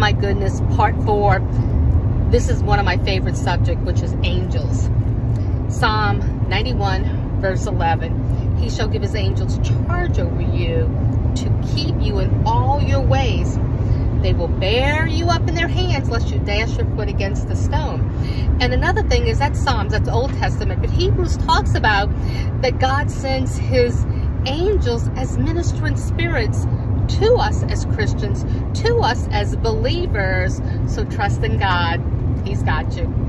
my goodness, part 4. This is one of my favorite subjects, which is angels. Psalm 91, verse 11. He shall give his angels charge over you to keep you in all your ways. They will bear you up in their hands, lest you dash your foot against the stone. And another thing is that Psalms, that's the Old Testament, but Hebrews talks about that God sends his angels as ministering spirits to us as Christians, to us as believers. So trust in God. He's got you.